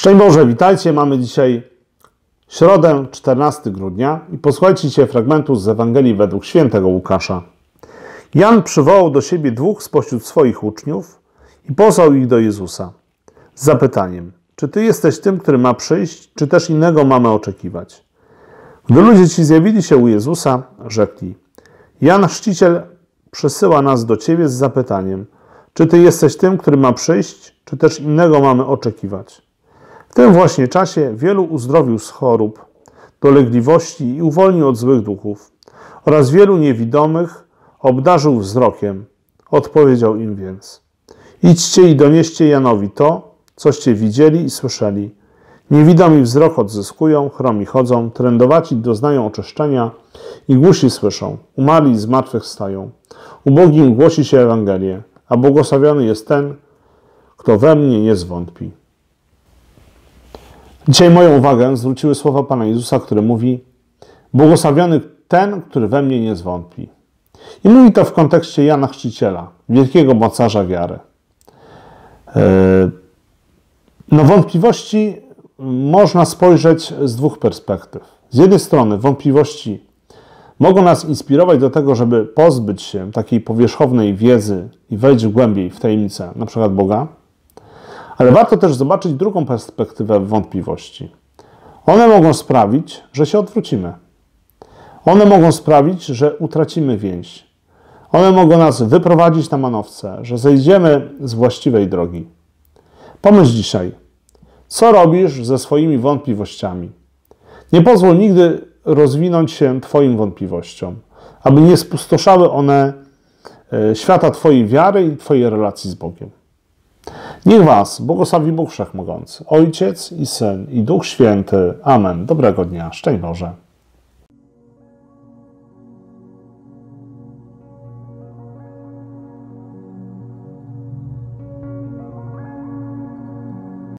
Szczęść Boże, witajcie. Mamy dzisiaj środę, 14 grudnia i posłuchajcie dzisiaj fragmentu z Ewangelii według świętego Łukasza. Jan przywołał do siebie dwóch spośród swoich uczniów i posłał ich do Jezusa z zapytaniem: czy Ty jesteś tym, który ma przyjść, czy też innego mamy oczekiwać? Gdy ludzie ci zjawili się u Jezusa, rzekli: Jan Chrzciciel przesyła nas do Ciebie z zapytaniem: czy Ty jesteś tym, który ma przyjść, czy też innego mamy oczekiwać? W tym właśnie czasie wielu uzdrowił z chorób, dolegliwości i uwolnił od złych duchów oraz wielu niewidomych obdarzył wzrokiem. Odpowiedział im więc: idźcie i donieście Janowi to, coście widzieli i słyszeli. Niewidomi wzrok odzyskują, chromi chodzą, trędowaci doznają oczyszczenia i głusi słyszą, umarli z martwych stają. Ubogim głosi się Ewangelię, a błogosławiony jest ten, kto we mnie nie zwątpi. Dzisiaj moją uwagę zwróciły słowa Pana Jezusa, który mówi: błogosławiony ten, który we mnie nie zwątpi. I mówi to w kontekście Jana Chrzciciela, wielkiego mocarza wiary. Na wątpliwości można spojrzeć z dwóch perspektyw. Z jednej strony wątpliwości mogą nas inspirować do tego, żeby pozbyć się takiej powierzchownej wiedzy i wejść głębiej w tajemnicę, na przykład Boga. Ale warto też zobaczyć drugą perspektywę wątpliwości. One mogą sprawić, że się odwrócimy. One mogą sprawić, że utracimy więź. One mogą nas wyprowadzić na manowce, że zejdziemy z właściwej drogi. Pomyśl dzisiaj, co robisz ze swoimi wątpliwościami. Nie pozwól nigdy rozwinąć się Twoim wątpliwościom, aby nie spustoszały one świata Twojej wiary i Twojej relacji z Bogiem. Niech Was błogosławi Bóg Wszechmogący, Ojciec i Syn i Duch Święty. Amen. Dobrego dnia. Szczęść Boże.